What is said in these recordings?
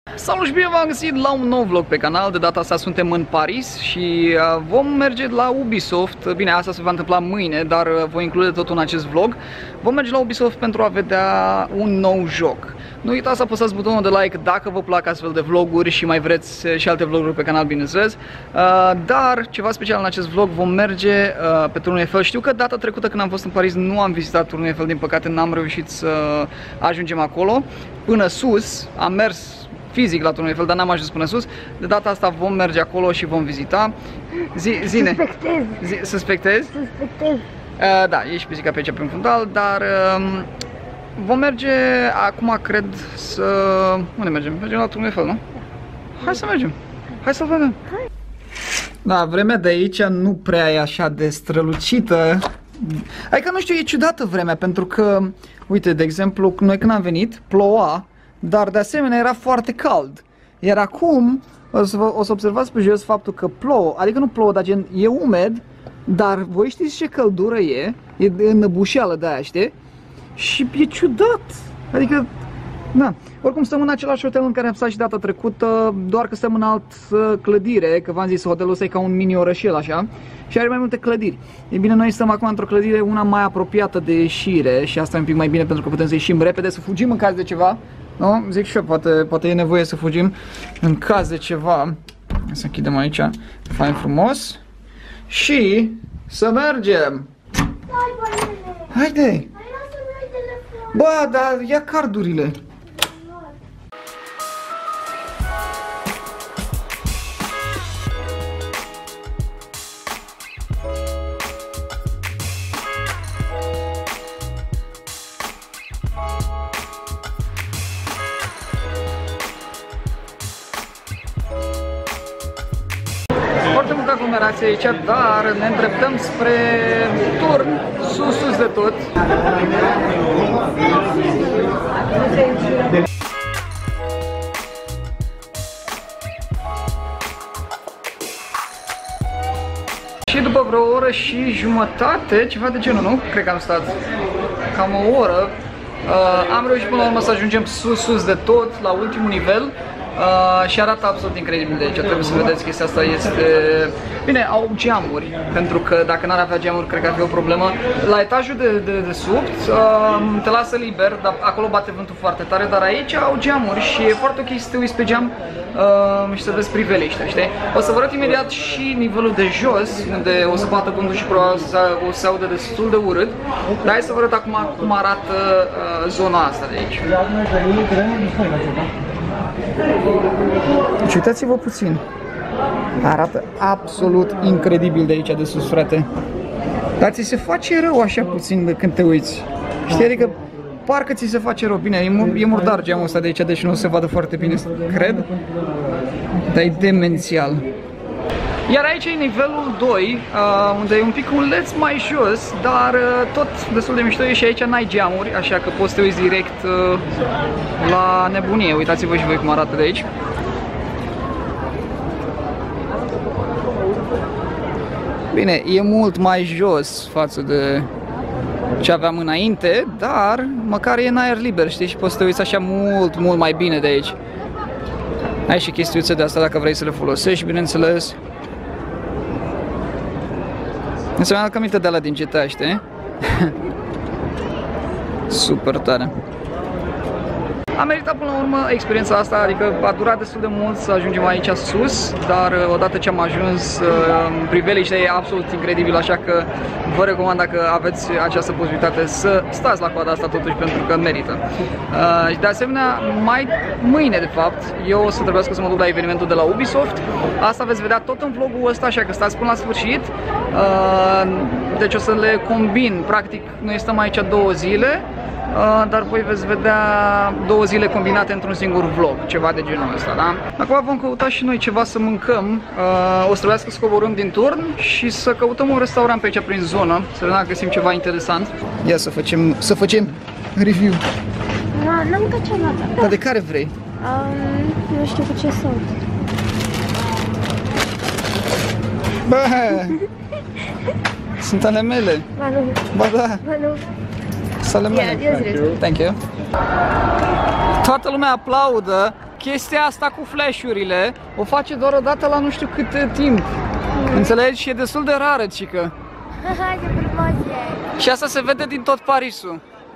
Salut și bine v-am găsit la un nou vlog pe canal. De data asta suntem în Paris și vom merge la Ubisoft. Bine, asta se va întâmpla mâine, dar voi include totul în acest vlog. Vom merge la Ubisoft pentru a vedea un nou joc. Nu uitați să apăsați butonul de like dacă vă plac astfel de vloguri și mai vreți și alte vloguri pe canal, bineînțeles. Dar ceva special în acest vlog, vom merge pe Turnul Eiffel. Știu că data trecută când am fost în Paris nu am vizitat Turnul Eiffel, din păcate n-am reușit să ajungem acolo. Până sus, am mers fizic la Turnul Eiffel, dar n-am ajuns până sus. De data asta vom merge acolo și vom vizita. Zine. Suspectez. Suspectezi? Suspectez. Da, ești pizica pe aici pe un fundal, dar vom merge acum, cred, să... Unde mergem? Mergem la Turnul Eiffel, nu? Hai să mergem. Hai să vedem. Da, vremea de aici nu prea e așa de strălucită. Adică, nu știu, e ciudată vremea, pentru că, uite, de exemplu, noi când am venit, ploua, dar de asemenea era foarte cald. Iar acum o să observați pe jos faptul că plouă, adică nu plouă, dar gen e umed, dar voi știți ce căldură e înăbușeală de aia, știi? Și e ciudat. Adică, da. Oricum stăm în același hotel în care am stat și data trecută, doar că stăm în altă clădire, că v-am zis, hotelul ăsta e ca un mini orășel așa și are mai multe clădiri. E bine, noi stăm acum într-o clădire, una mai apropiată de ieșire și asta e un pic mai bine pentru că putem să ieșim repede, să fugim în caz de ceva. Nu? Zic și eu, poate e nevoie să fugim în caz de ceva. Să închidem aici, fain frumos. Și să mergem. Haide! Bă, dar ia cardurile. Foarte multă aglomerație aici, dar ne îndreptăm spre Turn, sus de tot. Și după vreo oră și jumătate, ceva de genul, nu? Cred că am stat cam o oră. Am reușit până la urmă să ajungem sus de tot, la ultimul nivel. Și arată absolut incredibil de aici, trebuie să vedeți chestia asta, este... Bine, au geamuri, pentru că dacă n-ar avea geamuri, cred că ar fi o problemă. La etajul de sub te lasă liber, dar acolo bate vântul foarte tare, dar aici au geamuri și e foarte ok să te uiți pe geam și să vezi priveliște, știi? O să vă arăt imediat și nivelul de jos, unde o să bată vântul și probabil o să se audă destul de urât. Dar hai să vă arăt acum cum arată zona asta de aici. Deci uitați-vă puțin. Arată absolut incredibil de aici de sus, frate. Dar ți se face rău așa puțin de când te uiți. Știi, adică parcă ți se face rău. Bine, e murdar geamul ăsta de aici, deci nu se vadă foarte bine, cred. Dar e demențial. Iar aici e nivelul 2, unde e un piculeț mai jos, dar tot destul de mișto e și aici n-ai geamuri, așa că poți să te uiți direct la nebunie. Uitați-vă și voi cum arată de aici. Bine, e mult mai jos față de ce aveam înainte, dar măcar e în aer liber, știi, și poți să te uiți așa mult mai bine de aici. Ai și chestiuțe de asta dacă vrei să le folosești, bineînțeles. Înseamnă că aminte de alea din GTA, știi? Super tare. Am meritat până la urmă experiența asta, adică a durat destul de mult să ajungem aici sus, dar odată ce am ajuns, priveliștea e absolut incredibil, așa că vă recomand, dacă aveți această posibilitate, să stați la coada asta totuși, pentru că merită. Și de asemenea, mâine de fapt, eu o să trebuiască să mă duc la evenimentul de la Ubisoft. Asta veți vedea tot în vlogul ăsta, așa că stați până la sfârșit. Deci o să le combin, practic noi stăm aici 2 zile. Dar voi veți vedea 2 zile combinate într-un singur vlog, ceva de genul ăsta, da? Acum vom căuta și noi ceva să mâncăm. O să trebuiască să coborâm din Turn și să căutăm un restaurant pe aici prin zonă, să vedem dacă găsim ceva interesant. Ia să facem review. N-am mâncat ceva. Dar de care vrei? Nu știu cu ce sunt. Bă! Sunt ale mele. Ba nu. Ba da. Ba nu. Să le mele. Thank you. Toată lumea aplaudă chestia asta cu flash-urile o face doar o dată la nu știu cât timp. Înțelegi? Și e destul de rară, cică. Haha, ce frumos e. Și asta se vede din tot Parisul.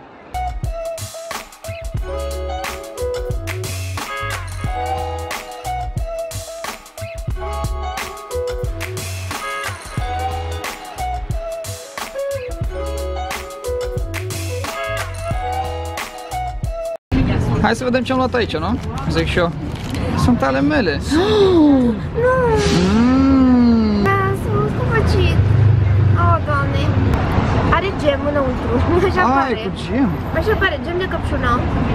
Hai să vedem ce am luat aici, nu? Zic și eu. Sunt ale mele. Nu! Sunt scumăcit. Oh, Doamne. Are gem înăuntru. Așa pare. Cu gem. Așa pare, gem de căpșună.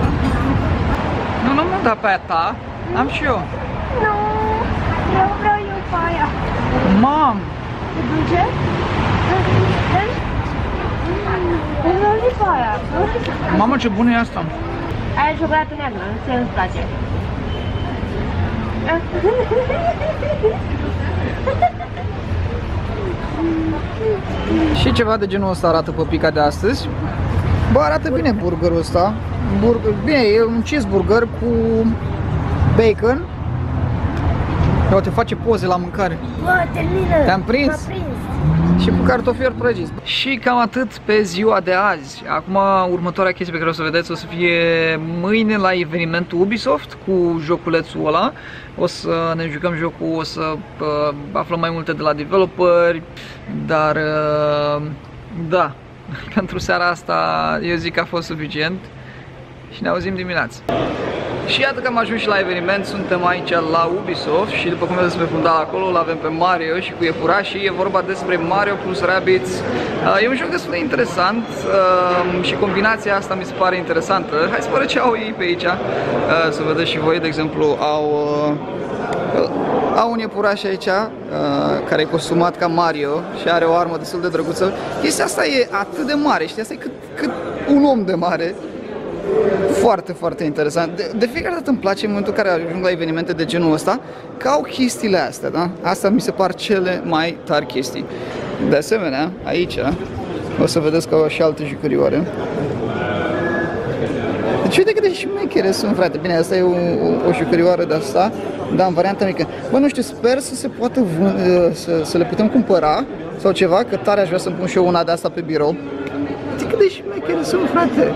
Nu mă da pe aia ta. Am și eu. Nu! Vreau eu pe aia. Mam! Te duce? Vreau și pe aia. Mamă, ce bună e asta! Aia e ciocolată neagră, nu-ți place. Și ceva de genul ăsta arată păpica de astăzi. Bă, arată bine burgerul ăsta. Bine, e un cheeseburger cu bacon. Ia uite, face poze la mâncare. Bă, termină! Te-am prins? M-a prins! Și cu cartofiori prăjiți. Și cam atât pe ziua de azi. Acum, următoarea chestie pe care o să vedeți o să fie mâine la evenimentul Ubisoft cu joculețul ăla. O să ne jucăm jocul, o să aflăm mai multe de la developeri, dar da, pentru seara asta eu zic că a fost suficient și ne auzim dimineața. Și iată că am ajuns și la eveniment, suntem aici la Ubisoft și după cum vedeți pe fundal acolo îl avem pe Mario și cu iepurașii. E vorba despre Mario plus Rabbids. E un joc destul de interesant și combinația asta mi se pare interesantă. Hai să vedem ce au ei pe aici, să vedeți și voi, de exemplu, au un iepuraș aici care e costumat ca Mario și are o armă destul de drăguță. Chestia asta e atât de mare, știi, asta e cât un om de mare. Foarte, foarte interesant. De fiecare dată îmi place în momentul în care ajung la evenimente de genul ăsta, că au chestiile astea, da? Asta mi se par cele mai tari chestii. De asemenea, aici o să vedeți că au și alte jucărioare. Deci uite cât de șmechere sunt, frate. Bine, asta e o jucărioară de asta, dar în variantă mică. Bă, nu știu, sper să se poată să le putem cumpăra sau ceva, că tare aș vrea să-mi pun și eu una de asta pe birou. Cât de șmechere sunt, frate!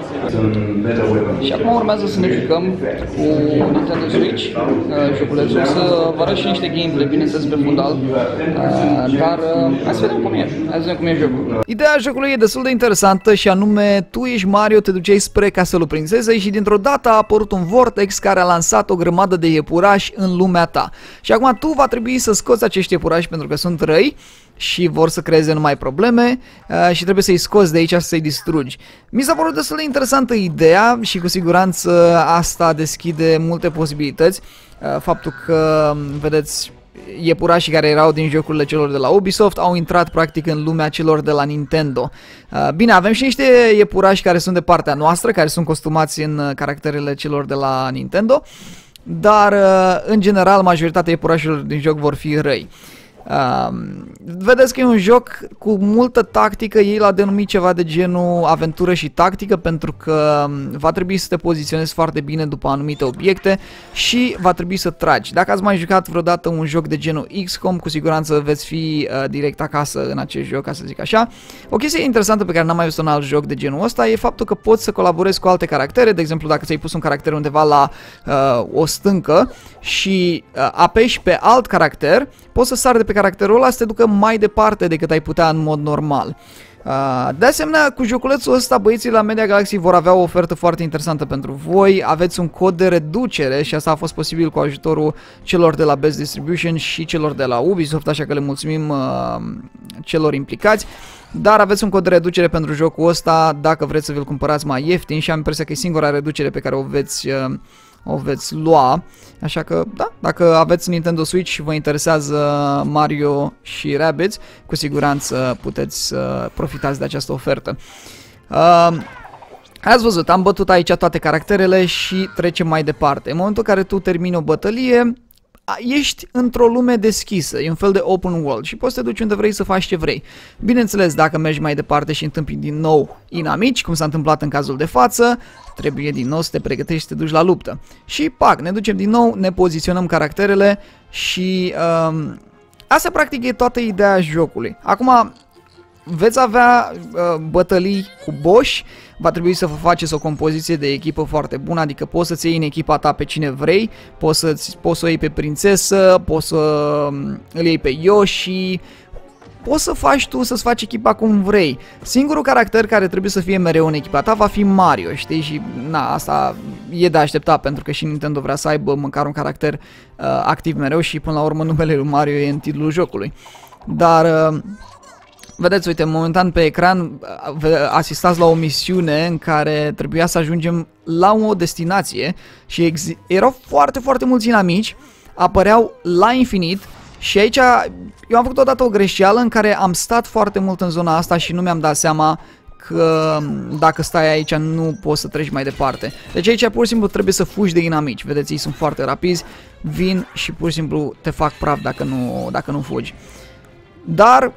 Și acum urmează să ne jucăm cu Nintendo Switch, joculețul, să vă arăt și niște gameplay, bineînțeles, pe fundal, dar hai să vedem cum e, hai să vedem cum e jocul. Ideea jocului e destul de interesantă și anume, tu ești Mario, te duceai spre castelul prințesei și dintr-o dată a apărut un vortex care a lansat o grămadă de iepurași în lumea ta. Și acum tu va trebui să scoți acești iepurași pentru că sunt răi și vor să creeze numai probleme și trebuie să-i scoți de aici și să-i distrugi. Mi s-a părut destul de interesantă ideea și cu siguranță asta deschide multe posibilități. Faptul că, vedeți, iepurașii care erau din jocurile celor de la Ubisoft au intrat practic în lumea celor de la Nintendo. Bine, avem și niște iepurași care sunt de partea noastră, care sunt costumați în caracterele celor de la Nintendo, dar în general majoritatea iepurașilor din joc vor fi răi. Vedeți că e un joc cu multă tactică, ei l-au denumit ceva de genul aventură și tactică, pentru că va trebui să te poziționezi foarte bine după anumite obiecte și va trebui să tragi. Dacă ați mai jucat vreodată un joc de genul XCOM, cu siguranță veți fi direct acasă în acest joc, ca să zic așa. O chestie interesantă pe care n-am mai văzut în alt joc de genul ăsta e faptul că poți să colaborezi cu alte caractere. De exemplu, dacă ți-ai pus un caracter undeva la o stâncă și apeși pe alt caracter, poți să sari de pe caracterul ăla să te ducă mai departe decât ai putea în mod normal. De asemenea, cu joculețul ăsta, băieții la Media Galaxy vor avea o ofertă foarte interesantă pentru voi. Aveți un cod de reducere și asta a fost posibil cu ajutorul celor de la Best Distribution și celor de la Ubisoft, așa că le mulțumim celor implicați. Dar aveți un cod de reducere pentru jocul ăsta dacă vreți să vi-l cumpărați mai ieftin și am impresia că e singura reducere pe care o veți lua, așa că da, dacă aveți Nintendo Switch și vă interesează Mario și Rabbids, cu siguranță puteți să profitați de această ofertă. Ați văzut, am bătut aici toate caracterele și trecem mai departe. În momentul în care tu termini o bătălie, ești într-o lume deschisă, e un fel de open world și poți să te duci unde vrei să faci ce vrei. Bineînțeles, dacă mergi mai departe și întâmpini din nou inamici, cum s-a întâmplat în cazul de față, trebuie din nou să te pregătești și să te duci la luptă. Și pac, ne ducem din nou, ne poziționăm caracterele și asta practic e toată ideea jocului. Acum veți avea bătălii cu boși, va trebui să vă faceți o compoziție de echipă foarte bună, adică poți să-ți iei în echipa ta pe cine vrei, poți să o iei pe prințesă, poți să îl iei pe Yoshi, poți să faci tu să-ți faci echipa cum vrei. Singurul caracter care trebuie să fie mereu în echipa ta va fi Mario, știi? Și na, asta e de așteptat pentru că și Nintendo vrea să aibă măcar un caracter activ mereu și până la urmă numele lui Mario e în titlul jocului. Dar vedeți, uite, momentan pe ecran asistați la o misiune în care trebuia să ajungem la o destinație și erau foarte, foarte mulți inamici, apăreau la infinit și aici eu am făcut odată o greșeală în care am stat foarte mult în zona asta și nu mi-am dat seama că dacă stai aici nu poți să treci mai departe. Deci aici pur și simplu trebuie să fugi de inamici, vedeți, ei sunt foarte rapizi, vin și pur și simplu te fac praf dacă nu fugi. Dar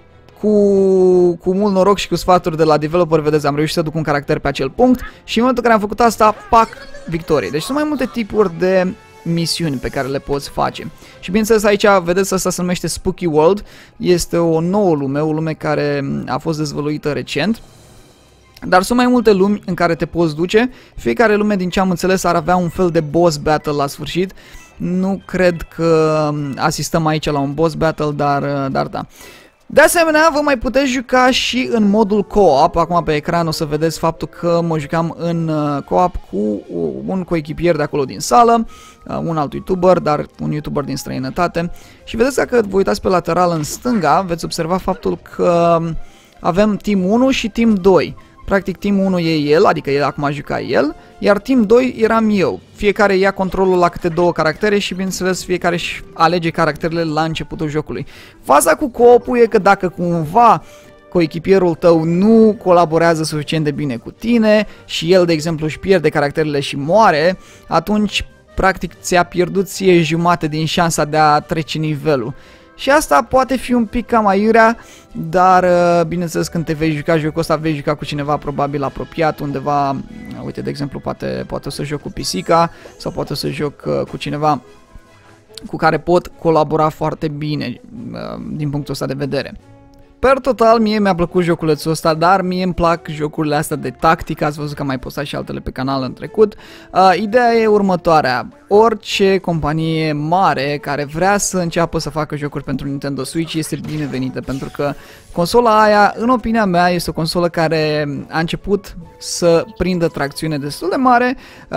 cu mult noroc și cu sfaturi de la developer, vedeți, am reușit să duc un caracter pe acel punct și în momentul în care am făcut asta, pac, victorie. Deci sunt mai multe tipuri de misiuni pe care le poți face. Și bineînțeles aici, vedeți, asta se numește Spooky World, este o nouă lume, o lume care a fost dezvăluită recent. Dar sunt mai multe lumi în care te poți duce, fiecare lume, din ce am înțeles, ar avea un fel de boss battle la sfârșit. Nu cred că asistăm aici la un boss battle, dar da. De asemenea, vă mai puteți juca și în modul co-op. Acum pe ecran o să vedeți faptul că mă jucam în co-op cu un coechipier de acolo din sală, un alt YouTuber, dar un YouTuber din străinătate. Și vedeți, dacă vă uitați pe lateral în stânga, veți observa faptul că avem Team 1 și Team 2. Practic Team 1 e el, adică el acum juca el, iar Team 2 eram eu. Fiecare ia controlul la câte două caractere și bineînțeles fiecare își alege caracterele la începutul jocului. Faza cu co-op-ul e că dacă cumva coechipierul tău nu colaborează suficient de bine cu tine și el, de exemplu, își pierde caracterele și moare, atunci practic ți-a pierdut ție jumate din șansa de a trece nivelul. Și asta poate fi un pic cam aiurea, dar bineînțeles când te vei juca jocul ăsta, vei juca cu cineva probabil apropiat undeva, uite, de exemplu, poate o să joc cu pisica sau poate o să joc cu cineva cu care pot colabora foarte bine din punctul ăsta de vedere. Per total, mie mi-a plăcut joculețul ăsta, dar mie îmi plac jocurile astea de tactică, ați văzut că am mai postat și altele pe canal în trecut. Ideea e următoarea, orice companie mare care vrea să înceapă să facă jocuri pentru Nintendo Switch este binevenită, pentru că consola aia, în opinia mea, este o consolă care a început să prindă tracțiune destul de mare.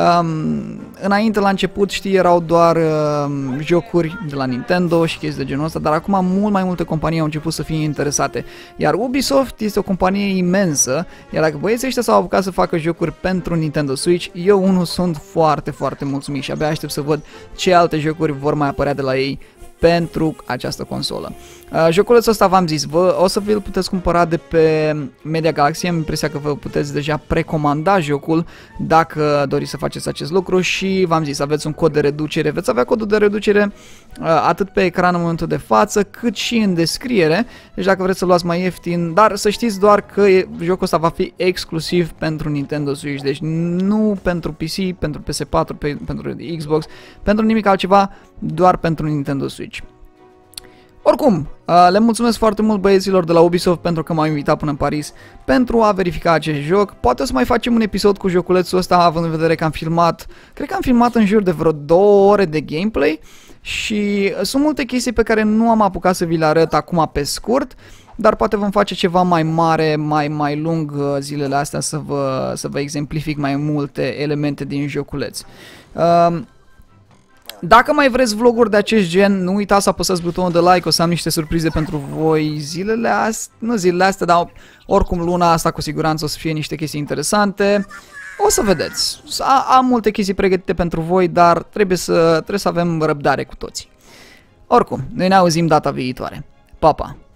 Înainte, la început, știi, erau doar jocuri de la Nintendo și chestii de genul ăsta, dar acum mult mai multe companii au început să fie interesate. Iar Ubisoft este o companie imensă, iar dacă băieții ăștia s-au apucat să facă jocuri pentru Nintendo Switch, eu unul sunt foarte, foarte mulțumit și abia aștept să văd ce alte jocuri vor mai apărea de la ei pentru această consolă. Joculețul ăsta, v-am zis, o să vi-l puteți cumpăra de pe Media Galaxy, am impresia că vă puteți deja precomanda jocul dacă doriți să faceți acest lucru și v-am zis, aveți un cod de reducere, veți avea codul de reducere atât pe ecran în momentul de față, cât și în descriere, deci dacă vreți să luați mai ieftin, dar să știți doar că jocul ăsta va fi exclusiv pentru Nintendo Switch, deci nu pentru PC, pentru PS4, pentru Xbox, pentru nimic altceva, doar pentru Nintendo Switch. Oricum, le mulțumesc foarte mult băieților de la Ubisoft pentru că m-au invitat până în Paris pentru a verifica acest joc. Poate o să mai facem un episod cu joculețul ăsta, având în vedere că am filmat, cred că am filmat în jur de vreo 2 ore de gameplay și sunt multe chestii pe care nu am apucat să vi le arăt acum pe scurt, dar poate vom face ceva mai mare, mai lung zilele astea să vă exemplific mai multe elemente din joculeț. Dacă mai vreți vloguri de acest gen, nu uitați să apăsați butonul de like, o să am niște surprize pentru voi zilele astea, nu zilele astea, dar oricum luna asta cu siguranță o să fie niște chestii interesante. O să vedeți, am multe chestii pregătite pentru voi, dar trebuie să avem răbdare cu toții. Oricum, noi ne auzim data viitoare. Pa, pa!